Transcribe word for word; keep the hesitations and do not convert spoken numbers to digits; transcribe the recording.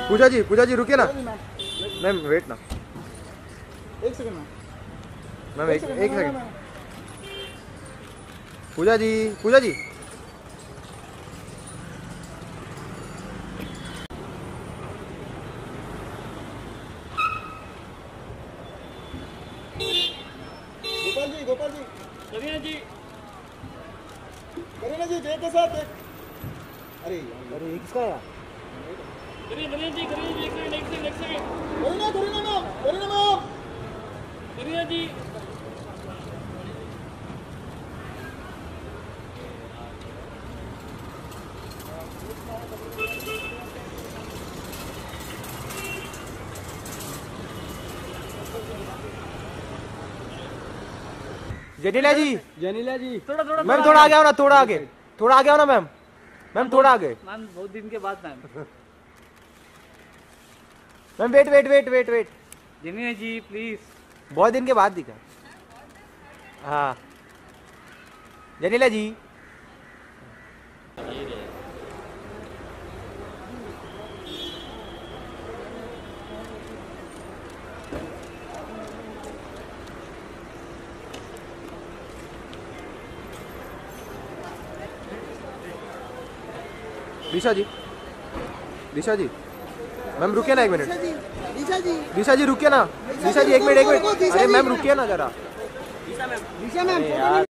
पूजा जी पूजा जी रुकिए ना ma'am, wait ना एक सेकंड मैम, एक एक सेकंड। पूजा जी पूजा जी गोपाल जी गोपाल जी करीना जी करीना जी जय के साथ एक अरे अरे किसका है? करीना करीना जी करीना जी एक सेकंड एक सेकंड एक second Kareena Kareena ma'am Kareena ma'am Kareena ji Janila ji Janila ji थोड़ा थोड़ा मैम, थोड़ा आगे आओ ना, थोड़ा आगे थोड़ा आगे आओ ना मैम। मैम थोड़ा आगे मैम, बहुत दिन के बाद ma'am. Ma'am wait wait wait wait wait Janila ji please. बहुत दिन के बाद दिखा। हाँ जनीला जी दिशा जी दिशा जी मैम रुकिए ना एक मिनट। दिशा जी दिशा जी रुकिए ना, दिशा जी एक मिनट एक मिनट, अरे मैम रुकिए ना जरा। दिशा मैम यार